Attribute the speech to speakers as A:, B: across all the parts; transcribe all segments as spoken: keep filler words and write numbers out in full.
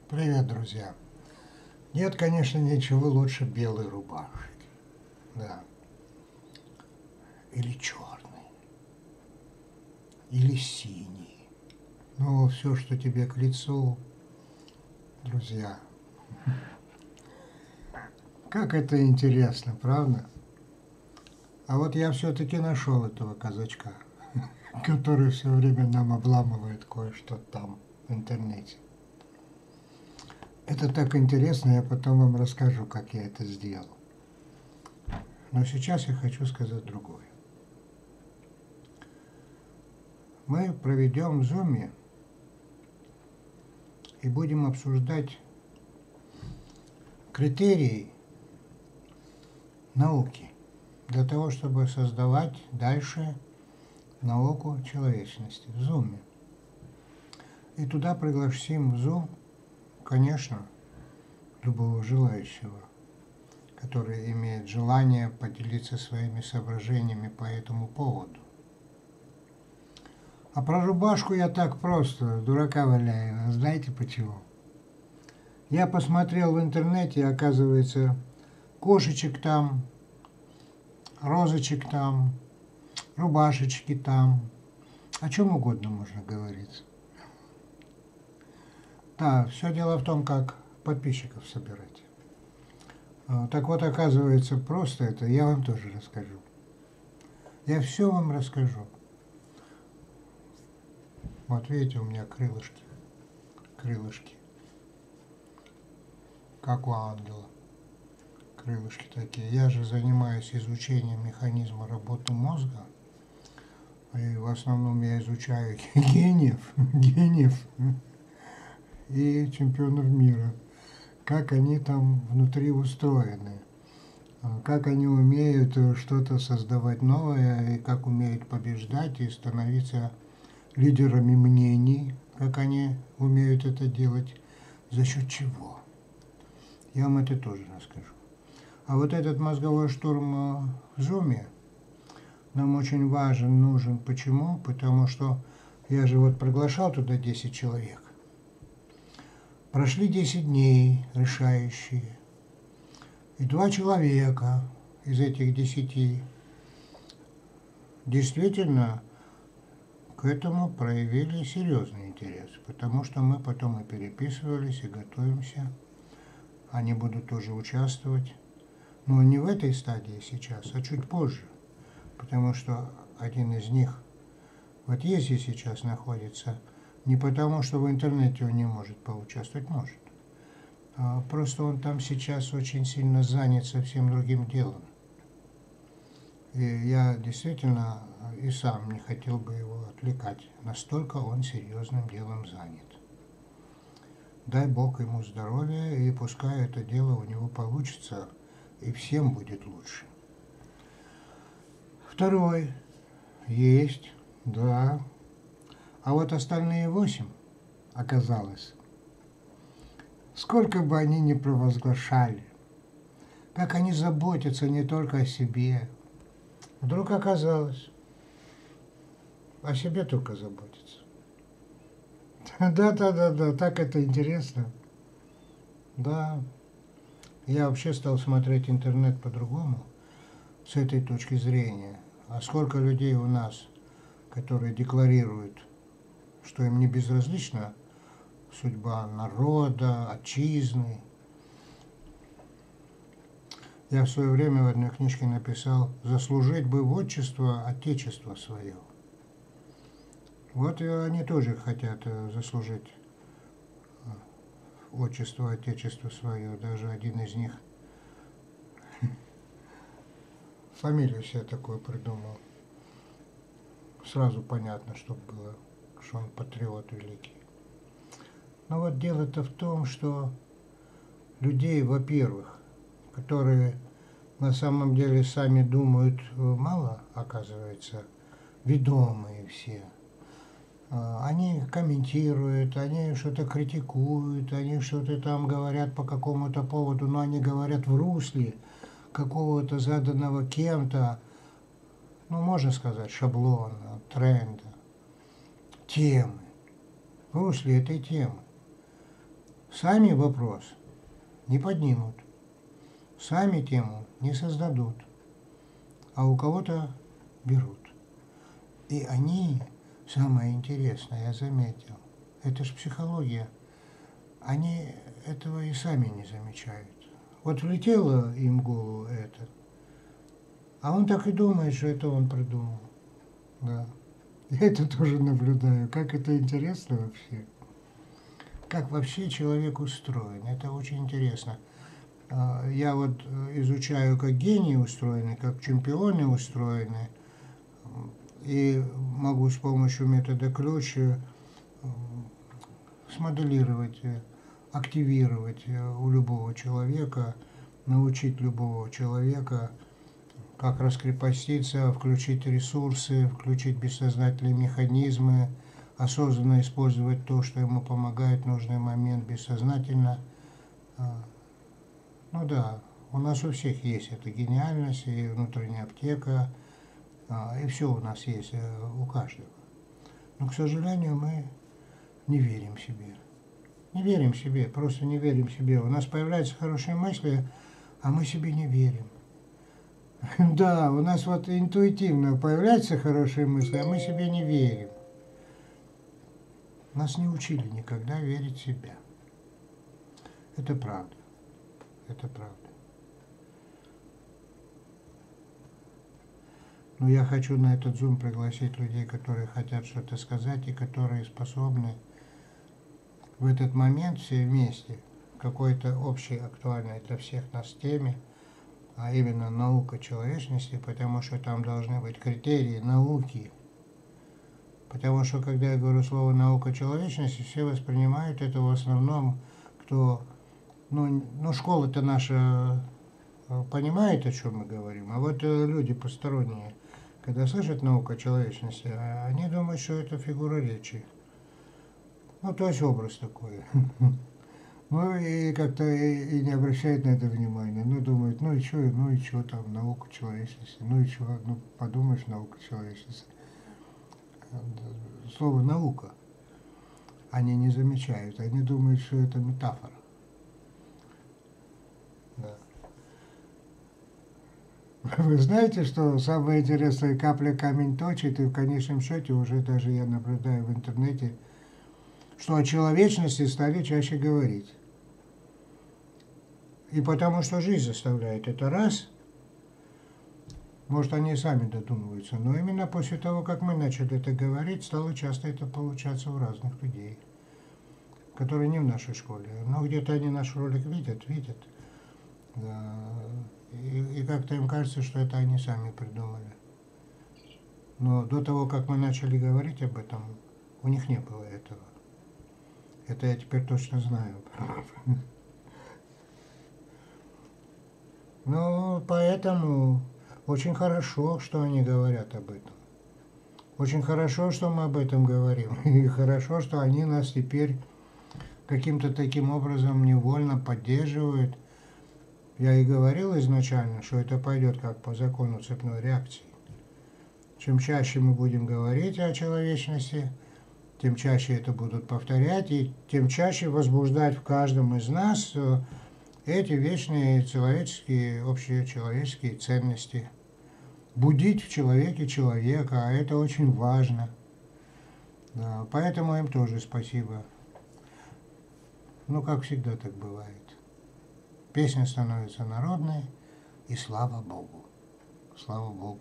A: Привет, друзья! Нет, конечно, ничего лучше белой рубашки. Да. Или черной. Или синий. Ну, все, что тебе к лицу, друзья. Как это интересно, правда? А вот я все-таки нашел этого казачка, который все время нам обламывает кое-что там в интернете. Это так интересно, я потом вам расскажу, как я это сделал. Но сейчас я хочу сказать другое. Мы проведем в Zoom и будем обсуждать критерии науки для того, чтобы создавать дальше науку человечности в Zoom. И туда пригласим в Zoom, конечно, любого желающего, который имеет желание поделиться своими соображениями по этому поводу. А про рубашку я так просто, дурака валяю. Знаете почему? Я посмотрел в интернете, и оказывается, кошечек там, розочек там, рубашечки там. О чем угодно можно говорить. Да, все дело в том, как подписчиков собирать. Так вот, оказывается, просто это я вам тоже расскажу. Я все вам расскажу. Вот видите, у меня крылышки. Крылышки. Как у ангела. Крылышки такие. Я же занимаюсь изучением механизма работы мозга. И в основном я изучаю гениев, гениев и чемпионов мира. Как они там внутри устроены. Как они умеют что-то создавать новое, и как умеют побеждать и становиться лидерами мнений, как они умеют это делать, за счет чего. Я вам это тоже расскажу. А вот этот мозговой штурм в Zoom нам очень важен, нужен. Почему? Потому что я же вот приглашал туда десять человек. Прошли десять дней решающие. И два человека из этих десяти действительно к этому проявили серьезный интерес, потому что мы потом и переписывались, и готовимся. Они будут тоже участвовать. Но не в этой стадии сейчас, а чуть позже. Потому что один из них в отъезде сейчас находится не потому, что в интернете он не может поучаствовать, может. А просто он там сейчас очень сильно занят совсем другим делом. И я действительно и сам не хотел бы его отвлекать. Настолько он серьезным делом занят. Дай Бог ему здоровья, и пускай это дело у него получится, и всем будет лучше. Второй. Есть. Да. А вот остальные восемь, оказалось, сколько бы они ни провозглашали, как они заботятся не только о себе, вдруг оказалось, о себе только заботятся. Да-да-да-да, так это интересно. Да. Я вообще стал смотреть интернет по-другому, с этой точки зрения. А сколько людей у нас, которые декларируют, что им не безразлична судьба народа, отчизны. Я в свое время в одной книжке написал: «Заслужить бы в отчество отечество свое». Вот и они тоже хотят заслужить отчество отечество свое. Даже один из них фамилию себе такую придумал. Сразу понятно, чтобы было, что он патриот великий. Но вот дело-то в том, что людей, во-первых, которые на самом деле сами думают мало, оказывается, ведомые все. Они комментируют, они что-то критикуют, они что-то там говорят по какому-то поводу, но они говорят в русле какого-то заданного кем-то, ну, можно сказать, шаблона, тренда, темы, в русле этой темы. сами вопрос не поднимут, сами тему не создадут, а у кого-то берут. И они, самое интересное, я заметил, это ж психология, они этого и сами не замечают. Вот влетело им в голову это, а он так и думает, что это он придумал. Да. Я это тоже наблюдаю. Как это интересно вообще. Как вообще человек устроен. Это очень интересно. Я вот изучаю, как гении устроены, как чемпионы устроены. И могу с помощью метода ключ смоделировать, активировать у любого человека, научить любого человека, как раскрепоститься, включить ресурсы, включить бессознательные механизмы, осознанно использовать то, что ему помогает в нужный момент, бессознательно. Ну да, у нас у всех есть эта гениальность, и внутренняя аптека, и все у нас есть, у каждого. Но, к сожалению, мы не верим себе. Не верим себе, просто не верим себе. У нас появляются хорошие мысли, а мы себе не верим. Да, у нас вот интуитивно появляются хорошие мысли, а мы себе не верим. Нас не учили никогда верить в себя. Это правда. Это правда. Но я хочу на этот зум пригласить людей, которые хотят что-то сказать и которые способны в этот момент все вместе какой-то общей актуальной для всех нас теме, а именно наука человечности, потому что там должны быть критерии науки. Потому что, когда я говорю слово «наука человечности», все воспринимают это в основном, кто... Ну, ну школа-то наша понимает, о чем мы говорим, а вот люди посторонние, когда слышат «наука человечности», они думают, что это фигура речи. Ну, то есть образ такой. Ну и как-то и, и не обращает на это внимания. Ну, думает, ну и что, ну и что там, наука человечности, ну и что, ну подумаешь, наука человечности. Слово «наука» они не замечают, они думают, что это метафора. Да. Вы знаете, что самое интересное, капля камень точит, и в конечном счете уже даже я наблюдаю в интернете, что о человечности стали чаще говорить. И потому что жизнь заставляет, это раз. Может, они и сами додумываются, но именно после того, как мы начали это говорить, стало часто это получаться у разных людей, которые не в нашей школе. Но где-то они наш ролик видят, видят. Да. И, и как-то им кажется, что это они сами придумали. Но до того, как мы начали говорить об этом, у них не было этого. Это я теперь точно знаю. Ну, поэтому очень хорошо, что они говорят об этом. Очень хорошо, что мы об этом говорим. И хорошо, что они нас теперь каким-то таким образом невольно поддерживают. Я и говорил изначально, что это пойдет как по закону цепной реакции. Чем чаще мы будем говорить о человечности, тем чаще это будут повторять, и тем чаще возбуждать в каждом из нас эти вечные человеческие, общечеловеческие ценности. Будить в человеке человека, а это очень важно. Да, поэтому им тоже спасибо. Ну, как всегда так бывает. Песня становится народной, и слава Богу. Слава Богу.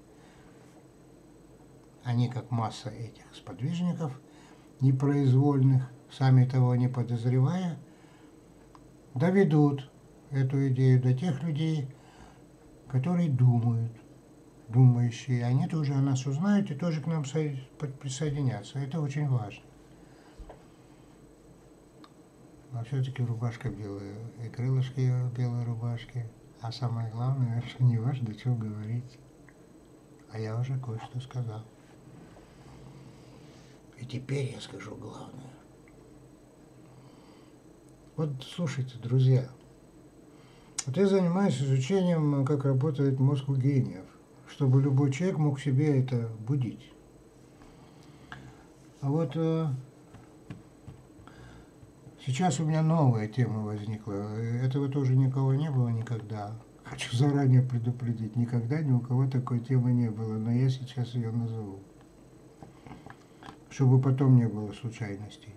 A: Они, как масса этих сподвижников, непроизвольных, сами того не подозревая, доведут эту идею до тех людей, которые думают, думающие. Они тоже о нас узнают и тоже к нам присоединятся. Это очень важно. Но все-таки рубашка белая, и крылышки белой рубашки. А самое главное, что не важно, что говорить. А я уже кое-что сказал. И теперь я скажу главное. Вот слушайте, друзья, вот я занимаюсь изучением, как работает мозг у гениев, чтобы любой человек мог в себе это будить. А вот Сейчас у меня новая тема возникла. Этого тоже никого не было никогда. Хочу заранее предупредить, никогда ни у кого такой темы не было, но я сейчас ее назову, чтобы потом не было случайностей.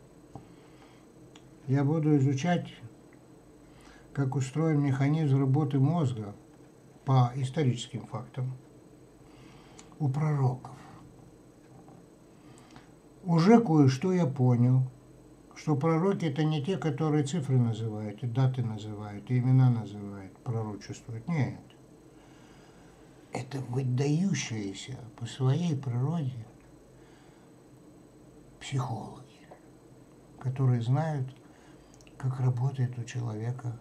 A: Я буду изучать, как устроен механизм работы мозга по историческим фактам у пророков. Уже кое-что я понял, что пророки это не те, которые цифры называют, и даты называют, и имена называют, пророчествуют. Нет. Это выдающиеся по своей природе психологи, которые знают, как работает у человека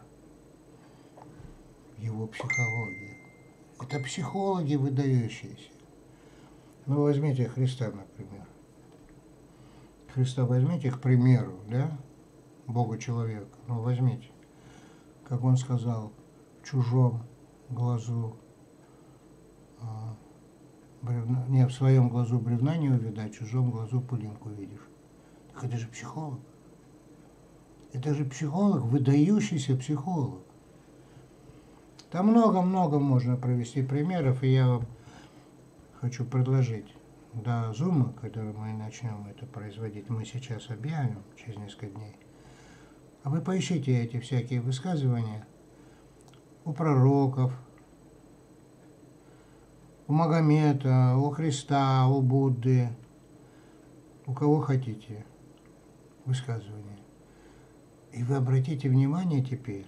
A: его психология. Это психологи выдающиеся. Ну, возьмите Христа, например. Христа возьмите к примеру, да, Бога-человека, ну возьмите, как он сказал, в чужом глазу, а, бревна, не, в своем глазу бревна не увидать, в чужом глазу пылинку видишь. Так это же психолог. Это же психолог, выдающийся психолог. Там много-много можно провести примеров, и я вам хочу предложить. До зума, когда мы начнем это производить, мы сейчас объявим через несколько дней. А вы поищите эти всякие высказывания у пророков, у Магомета, у Христа, у Будды, у кого хотите высказывания. И вы обратите внимание теперь,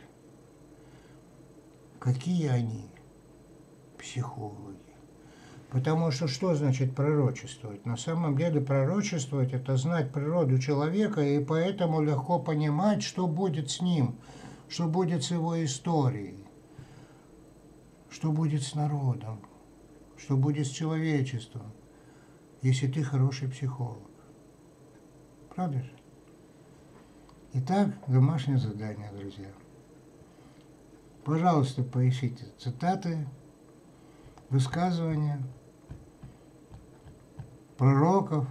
A: какие они психологи. Потому что что значит пророчествовать? На самом деле пророчествовать – это знать природу человека, и поэтому легко понимать, что будет с ним, что будет с его историей, что будет с народом, что будет с человечеством, если ты хороший психолог. Правда же? Итак, домашнее задание, друзья. Пожалуйста, поищите цитаты, высказывания пророков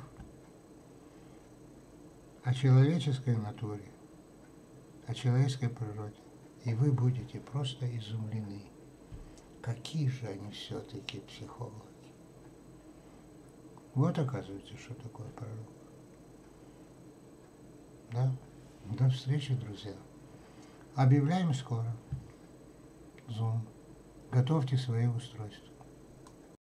A: о человеческой натуре, о человеческой природе. И вы будете просто изумлены, какие же они все-таки психологи. Вот оказывается, что такое пророк. Да? До встречи, друзья. Объявляем скоро. Zoom. Готовьте свои устройства.